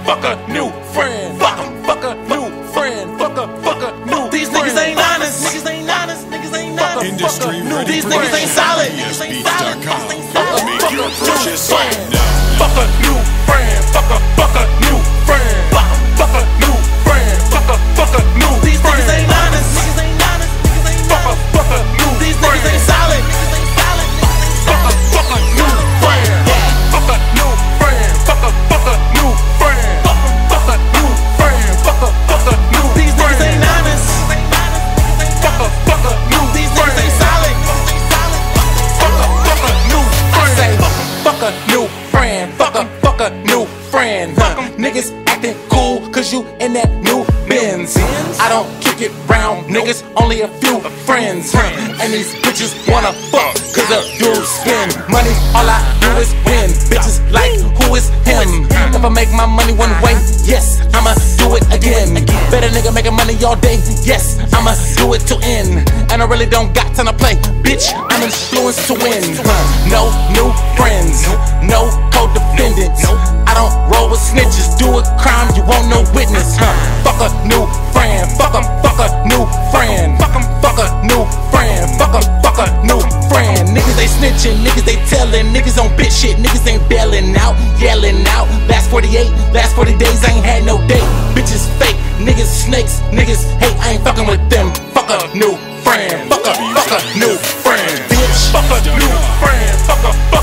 fuck a new friend. Fuck a new friend. Fuck a new. These niggas ain't honest. Niggas ain't honest. Niggas ain't honest. Industry ready. These niggas ain't solid. ESBeats.com. Make your purchase right now. Fuck a new friend. Fuck a new friend. Fuck a new friend. Fuck a new. These niggas ain't honest. Niggas ain't honest. Niggas ain't honest. Fuck a new. These niggas ain't solid. Fuck a new friend. Fuck a new friend. Fuck a new friend. Fuck a new friend. Fuck a new. These niggas ain't honest. Fuck a new. These niggas ain't solid. Fuck a new friend. I say fuck a new friend. Fuck a new friend. Niggas acting cool cause you in that new Benz. I don't kick it round niggas, only a few friends. And these bitches wanna fuck cause the dudes spend money, all I do is win. Bitches like, who is him? If I make my money one way, yes, I'ma do it again. Better nigga making money all day, yes, I'ma do it to end. And I really don't got time to play, bitch, I'm influenced to win. No new friends, no co-defendants. I don't roll with snitches, do a crime, you won't no witness. Fuck a new friend, fuck a new friend. Fuck a new friend, fuck a new friend. Niggas they snitching, niggas they telling, niggas on bitch shit, niggas ain't bailing out, yelling out. Last 48, last 40 days I ain't had no date. Bitches fake, niggas snakes, niggas hate, I ain't fucking with them. Fuck a new friend, fuck a new friend, bitch. Fuck a new friend, fuck a